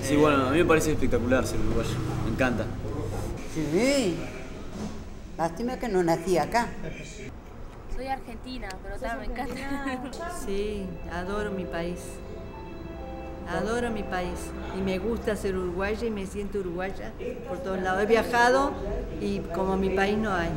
Sí, bueno, a mí me parece espectacular ser uruguayo, me encanta. Sí, lástima que no nací acá. Soy argentina, pero me encanta. Sí, adoro mi país. Adoro mi país. Y me gusta ser uruguaya y me siento uruguaya por todos lados. He viajado y como mi país no hay.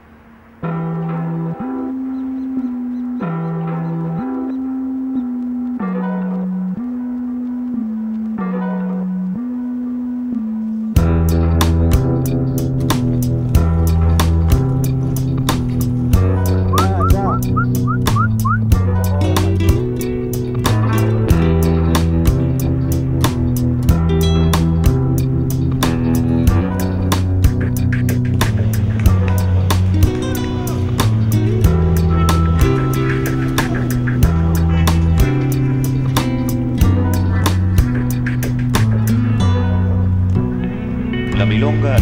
La milonga.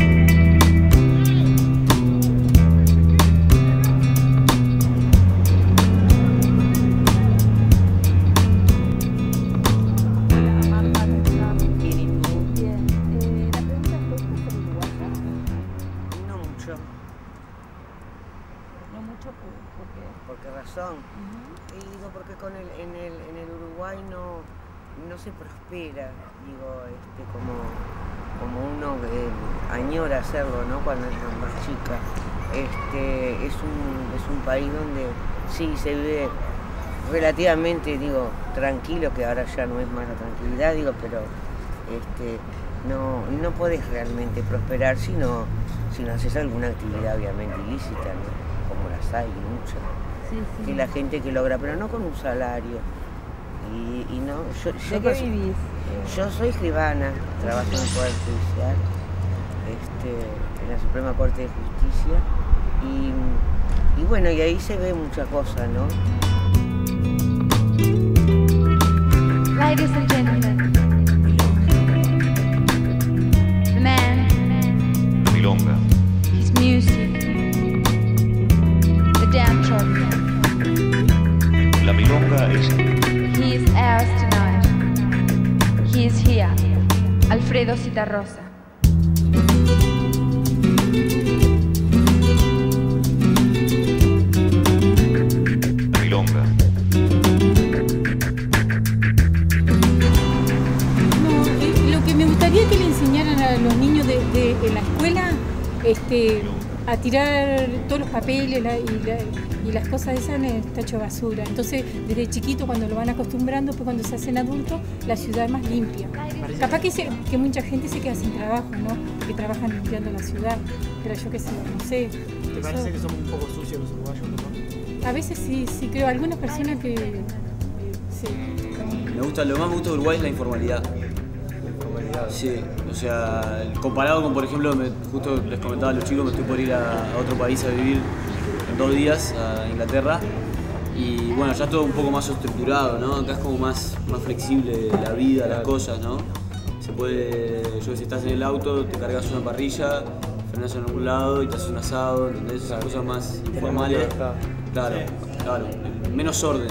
¿Por qué razón? Y digo, porque en el Uruguay no se prospera, digo, como uno añora hacerlo, ¿no? Cuando es más chica. Es un país donde sí se vive relativamente, digo, tranquilo, que ahora ya no es más la tranquilidad, digo, pero no podés realmente prosperar si no haces alguna actividad obviamente ilícita, ¿no? Como las hay muchas. Sí. Que la gente que logra, pero no con un salario. Y no, ¿De qué vivís? Yo soy escribana, trabajo en el Poder Judicial, en la Suprema Corte de Justicia, y bueno, y ahí se ve mucha cosa, ¿no? Ladies and gentlemen, the man, La milonga. his music, the damn trophy. La milonga es He is ours tonight. He is here. Alfredo Citarrosa. la milonga. No, lo que me gustaría que le enseñaran a los niños en la escuela, a tirar todos los papeles y las cosas esas en el tacho de basura. Entonces, desde chiquito, cuando lo van acostumbrando, pues cuando se hacen adultos, la ciudad es más limpia. Capaz que mucha gente se queda sin trabajo, ¿no? Que trabajan limpiando la ciudad, pero yo qué sé, no sé. ¿Te parece que somos un poco sucios los uruguayos, no? A veces sí creo, algunas personas que sí. Lo que más me gusta de Uruguay es la informalidad. Sí, o sea, comparado con, por ejemplo, justo les comentaba a los chicos, me estoy por ir a otro país a vivir en 2 días, a Inglaterra, y bueno, ya es todo un poco más estructurado, ¿no? Acá es como más flexible la vida, las cosas, ¿no? Se puede, si estás en el auto, te cargas una parrilla, frenas en algún lado y te haces un asado, ¿entendés? Esas cosas más informales. Claro, menos orden.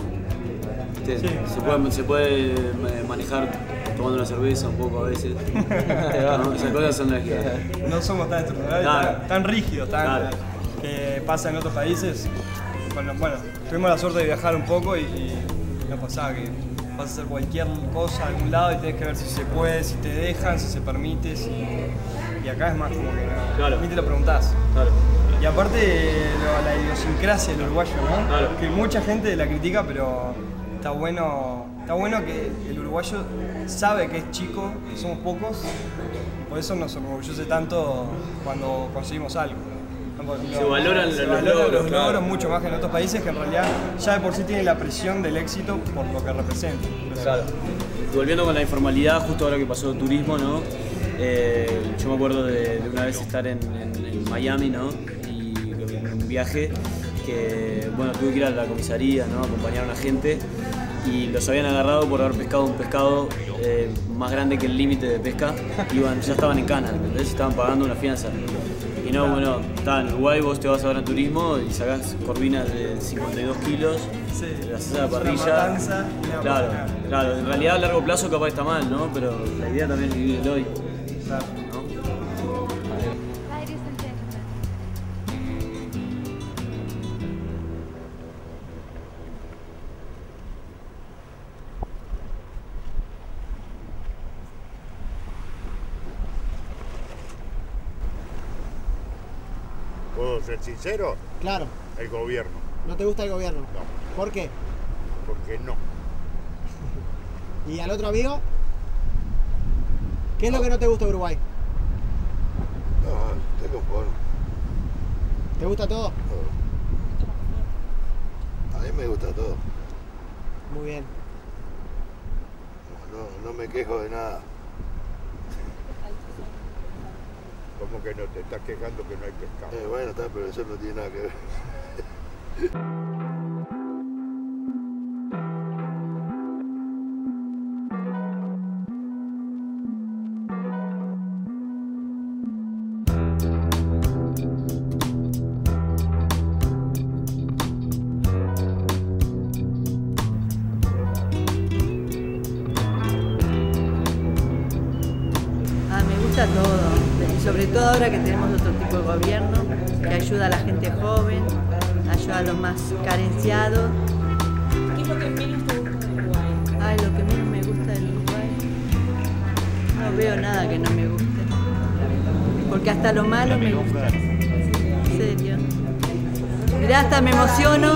Se puede manejar tomando una cerveza un poco a veces. ¿No? Esas cosas son las que... No somos tan estructurales, tan rígidos, que pasa en otros países. Bueno, tuvimos la suerte de viajar un poco y nos pasaba que vas a hacer cualquier cosa a algún lado y tenés que ver si se puede, si te dejan, si se permite. Y acá es más como que ni te lo preguntás. Claro. Y aparte la idiosincrasia del uruguayo, ¿no? Claro. Que mucha gente la critica, pero está bueno que el uruguayo sabe que es chico, que somos pocos, y por eso nos orgullece tanto cuando conseguimos algo. Se valoran los logros mucho más que en otros países, que en realidad ya de por sí tienen la presión del éxito por lo que representa. Claro. Y volviendo con la informalidad, justo ahora que pasó turismo, ¿no? Yo me acuerdo de una vez estar en Miami, ¿no? Y en un viaje que, bueno, tuve que ir a la comisaría, ¿no? Acompañar a una gente y los habían agarrado por haber pescado un pescado más grande que el límite de pesca. Ya estaban en cana, ¿entendés? Estaban pagando una fianza. Y Si no, bueno, en Uruguay vos te vas a Gran Turismo y sacás corvinas de 52 kilos, las haces a la parrilla. Claro, en realidad a largo plazo capaz está mal, ¿no? Pero la idea también es vivir el hoy. Claro. ¿No? Ladies and gentlemen. ¿Puedo ser sincero? Claro. El gobierno. ¿No te gusta el gobierno? No. ¿Por qué? Porque no. ¿Y al otro amigo? ¿Qué es lo que no te gusta de Uruguay? No, tengo por. ¿Te gusta todo? A mí me gusta todo. Muy bien. No me quejo de nada. ¿Cómo que no? Te estás quejando que no hay pescado. Bueno, está, pero eso no tiene nada que ver. Me gusta todo, sobre todo ahora que tenemos otro tipo de gobierno que ayuda a la gente joven, ayuda a los más carenciados. ¿Qué es lo que menos te gusta de Uruguay? Ay, lo que menos me gusta del Uruguay. No veo nada que no me guste. Porque hasta lo malo me gusta. En serio. Mirá, hasta me emociono.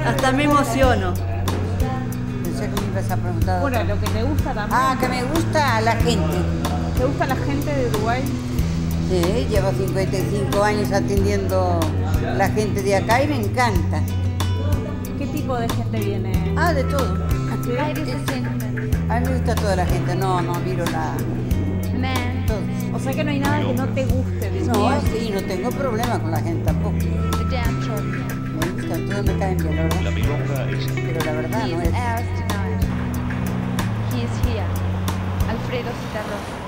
Pensé que me ibas a preguntar. Bueno, lo que te gusta también. Ah, que me gusta la gente. ¿Te gusta la gente de Uruguay? Sí, llevo 55 años atendiendo la gente de acá y me encanta. ¿Qué tipo de gente viene? Ah, de todo. Ladies and gentlemen. A mí me gusta toda la gente, no miro nada. Men. O sea que no hay nada que no te guste de No, Uruguay. sí, no tengo problema con la gente tampoco. The damn trophy. Me gusta, todos me caen bien, la verdad. La milonga es Pero la verdad He no is es. ours tonight. He is here. Alfredo Citarrosa.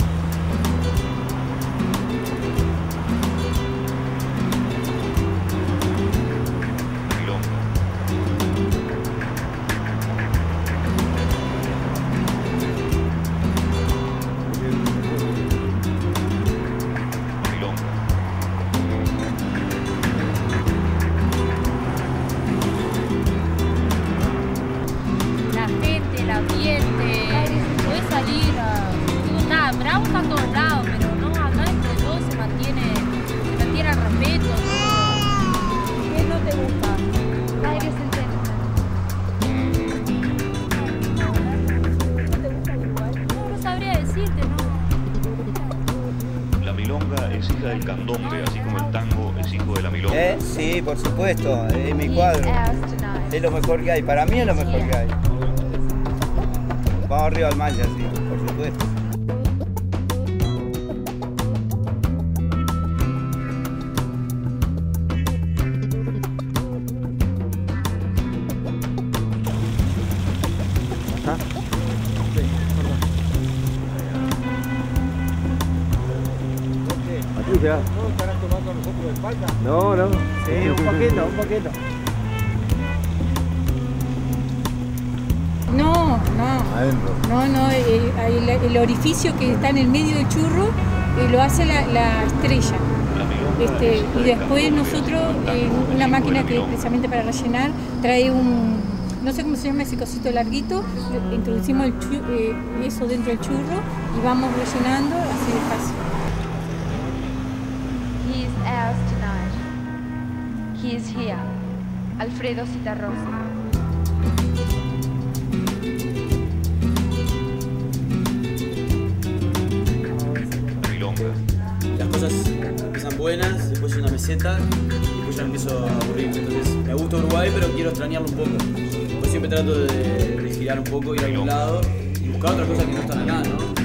La gente, el ambiente, puedes salir a... Nada, bravo está a todos lados, pero no, acá entre todos se mantiene el respeto. ¿Qué no te gusta? Ladies and gentlemen. ¿No te gusta el Uruguay? No sabría decirte, ¿no? La milonga es hija del candombe, así como el tango es hijo de la milonga. Sí, por supuesto, es mi He is cuadro. ours tonight. Es lo mejor que hay, para mí es lo mejor que hay. Vamos arriba al Maya, sí, por supuesto. ¿No estarán tomando nosotros de espalda? No. Sí, un poquito. No. Adentro. No, el orificio que está en el medio del churro lo hace la estrella. Y después nosotros, una máquina que es precisamente para rellenar, trae no sé cómo se llama ese cosito larguito, introducimos eso dentro del churro y vamos rellenando así de fácil. He is ours tonight. He is here. Alfredo Citarrosa. Las cosas empiezan buenas, después hay una meseta y después ya me empiezo a aburrir. Entonces me gusta Uruguay, pero quiero extrañarlo un poco. Pues siempre trato de girar un poco, ir a algún lado y buscar otras cosas que no están acá, ¿no?